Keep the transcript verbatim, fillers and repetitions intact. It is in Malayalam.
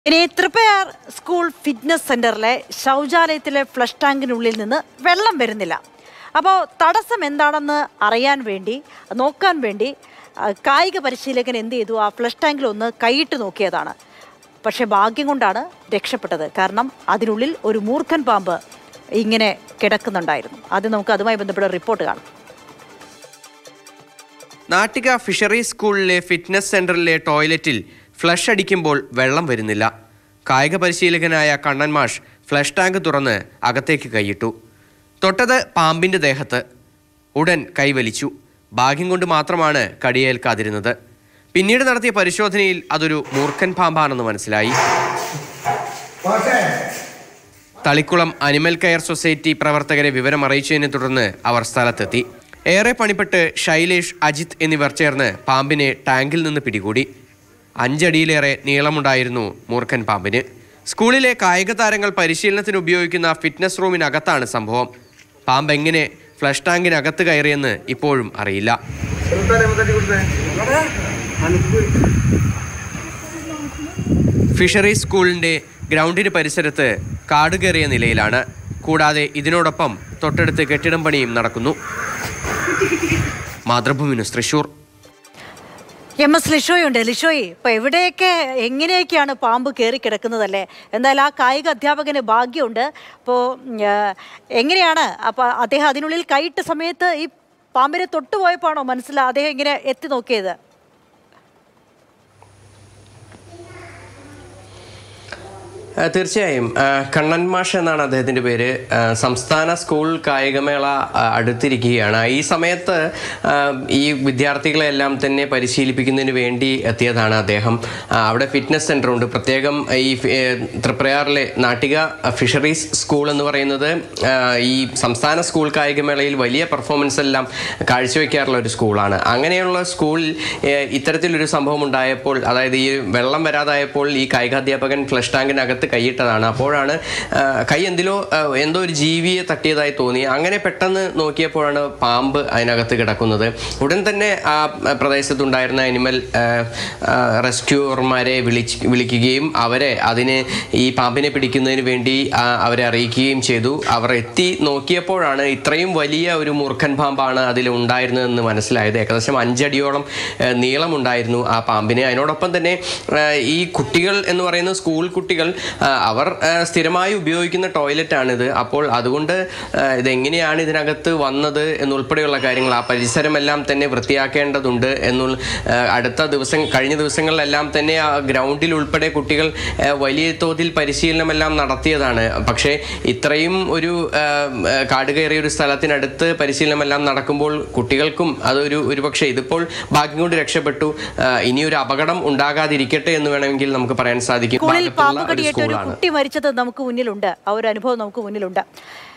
ഇനി തൃപ്പയാർ സ്കൂൾ ഫിറ്റ്നസ് സെന്ററിലെ ശൗചാലയത്തിലെ ഫ്ലഷ് ടാങ്കിനുള്ളിൽ നിന്ന് വെള്ളം വരുന്നില്ല. അപ്പോൾ തടസ്സം എന്താണെന്ന് അറിയാൻ വേണ്ടി നോക്കാൻ വേണ്ടി കായിക പരിശീലകൻ എന്ത് ചെയ്തു? ആ ഫ്ലഷ് ടാങ്കിൽ ഒന്ന് കൈയിട്ട് നോക്കിയതാണ്. പക്ഷേ ഭാഗ്യം കൊണ്ടാണ് രക്ഷപ്പെട്ടത്. കാരണം അതിനുള്ളിൽ ഒരു മൂർഖൻ പാമ്പ് ഇങ്ങനെ കിടക്കുന്നുണ്ടായിരുന്നു. അത് നമുക്ക് അതുമായി ബന്ധപ്പെട്ട റിപ്പോർട്ട് കാണാം. നാട്ടിക ഫിഷറീസ് സ്കൂളിലെ ഫിറ്റ്നസ് സെന്ററിലെ ടോയ്ലറ്റിൽ ഫ്ലഷ് അടിക്കുമ്പോൾ വെള്ളം വരുന്നില്ല. കായിക പരിശീലകനായ കണ്ണൻ മാഷ് ഫ്ലഷ് ടാങ്ക് തുറന്ന് അകത്തേക്ക് കൈയിട്ടു. തൊട്ടത് പാമ്പിൻ്റെ ദേഹത്ത്. ഉടൻ കൈവലിച്ചു. ഭാഗ്യം കൊണ്ട് മാത്രമാണ് കടിയേൽക്കാതിരുന്നത്. പിന്നീട് നടത്തിയ പരിശോധനയിൽ അതൊരു മൂർഖൻ പാമ്പാണെന്ന് മനസ്സിലായി. തളിക്കുളം അനിമൽ കെയർ സൊസൈറ്റി പ്രവർത്തകരെ വിവരം അറിയിച്ചതിനെ തുടർന്ന് അവർ സ്ഥലത്തെത്തി. ഏറെ പണിപ്പെട്ട് ശൈലേഷ്, അജിത് എന്നിവർ ചേർന്ന് പാമ്പിനെ ടാങ്കിൽ നിന്ന് പിടികൂടി. അഞ്ചടിയിലേറെ നീളമുണ്ടായിരുന്നു മൂർഖൻ പാമ്പിന്. സ്കൂളിലെ കായിക താരങ്ങൾ പരിശീലനത്തിന് ഉപയോഗിക്കുന്ന ഫിറ്റ്നസ് റൂമിനകത്താണ് സംഭവം. പാമ്പ് എങ്ങനെ ഫ്ലഷ് ടാങ്കിനകത്ത് കയറിയെന്ന് ഇപ്പോഴും അറിയില്ല. ഫിഷറീസ് സ്കൂളിൻ്റെ ഗ്രൗണ്ടിന് പരിസരത്ത് കാട് കയറിയ നിലയിലാണ്. കൂടാതെ ഇതിനോടൊപ്പം തൊട്ടടുത്ത് കെട്ടിടം പണിയും നടക്കുന്നു. Mathrubhumi news, Thrissur. M S ലിഷോയുണ്ട്. ലിഷോയി, ഇപ്പോൾ എവിടെയൊക്കെ എങ്ങനെയൊക്കെയാണ് പാമ്പ് കയറി കിടക്കുന്നതല്ലേ? എന്തായാലും ആ കായിക അധ്യാപകന് ഭാഗ്യമുണ്ട്. അപ്പോൾ എങ്ങനെയാണ് അപ്പോൾ അദ്ദേഹം അതിനുള്ളിൽ കൈയിട്ട സമയത്ത് ഈ പാമ്പിനെ തൊട്ടുപോയപ്പോഴാണോ മനസ്സിലാ അദ്ദേഹം ഇങ്ങനെ എത്തി നോക്കിയത്? തീർച്ചയായും. കണ്ണൻ മാഷ് എന്നാണ് അദ്ദേഹത്തിൻ്റെ പേര്. സംസ്ഥാന സ്കൂൾ കായികമേള അടുത്തിരിക്കുകയാണ്. ഈ സമയത്ത് ഈ വിദ്യാർത്ഥികളെല്ലാം തന്നെ പരിശീലിപ്പിക്കുന്നതിന് വേണ്ടി എത്തിയതാണ് അദ്ദേഹം. അവിടെ ഫിറ്റ്നസ് സെൻ്ററുണ്ട്. പ്രത്യേകം ഈ തൃപ്രയാറിലെ നാട്ടിക ഫിഷറീസ് സ്കൂൾ എന്ന് പറയുന്നത് ഈ സംസ്ഥാന സ്കൂൾ കായികമേളയിൽ വലിയ പെർഫോമൻസ് എല്ലാം കാഴ്ചവെക്കാറുള്ള ഒരു സ്കൂളാണ്. അങ്ങനെയുള്ള സ്കൂളിൽ ഇത്തരത്തിലൊരു സംഭവം ഉണ്ടായപ്പോൾ, അതായത് ഈ വെള്ളം വരാതായപ്പോൾ ഈ കായികാധ്യാപകൻ ഫ്ലഷ് ടാങ്കിനകത്ത് കൈയിട്ടതാണ്. അപ്പോഴാണ് കൈ എന്തിലോ എന്തോ ഒരു ജീവിയെ തട്ടിയതായി തോന്നി. അങ്ങനെ പെട്ടെന്ന് നോക്കിയപ്പോഴാണ് പാമ്പ് അതിനകത്ത് കിടക്കുന്നത്. ഉടൻ തന്നെ ആ പ്രദേശത്തുണ്ടായിരുന്ന അനിമൽ റെസ്ക്യൂവർമാരെ വിളിച്ച് വിളിക്കുകയും അവരെ അതിനെ ഈ പാമ്പിനെ പിടിക്കുന്നതിന് വേണ്ടി അവരെ അറിയിക്കുകയും ചെയ്തു. അവർ എത്തി നോക്കിയപ്പോഴാണ് ഇത്രയും വലിയ ഒരു മൂർഖൻ പാമ്പാണ് അതിൽ ഉണ്ടായിരുന്നതെന്ന് മനസ്സിലായത്. ഏകദേശം അഞ്ചടിയോളം നീളമുണ്ടായിരുന്നു ആ പാമ്പിന്. അതിനോടൊപ്പം തന്നെ ഈ കുട്ടികൾ എന്ന് പറയുന്ന സ്കൂൾ കുട്ടികൾ അവർ സ്ഥിരമായി ഉപയോഗിക്കുന്ന ടോയ്ലറ്റാണിത്. അപ്പോൾ അതുകൊണ്ട് ഇതെങ്ങനെയാണ് ഇതിനകത്ത് വന്നത് എന്നുൾപ്പെടെയുള്ള കാര്യങ്ങൾ, ആ പരിസരമെല്ലാം തന്നെ വൃത്തിയാക്കേണ്ടതുണ്ട് എന്നുള്ള അടുത്ത ദിവസം കഴിഞ്ഞ ദിവസങ്ങളിലെല്ലാം തന്നെ ആ ഗ്രൗണ്ടിൽ ഉൾപ്പെടെ കുട്ടികൾ വലിയ തോതിൽ പരിശീലനമെല്ലാം നടത്തിയതാണ്. പക്ഷേ ഇത്രയും ഒരു കാട് കയറിയ ഒരു സ്ഥലത്തിനടുത്ത് പരിശീലനമെല്ലാം നടക്കുമ്പോൾ കുട്ടികൾക്കും അതൊരു ഒരുപക്ഷെ ഇതിപ്പോൾ ഭാഗ്യം കൊണ്ട് രക്ഷപ്പെട്ടു. ഇനിയൊരു അപകടം ഉണ്ടാകാതിരിക്കട്ടെ എന്ന് വേണമെങ്കിൽ നമുക്ക് പറയാൻ സാധിക്കും. ഒരു കുട്ടി മരിച്ചത് നമുക്ക് മുന്നിലുണ്ട്. ആ ഒരു അനുഭവം നമുക്ക് മുന്നിലുണ്ട്.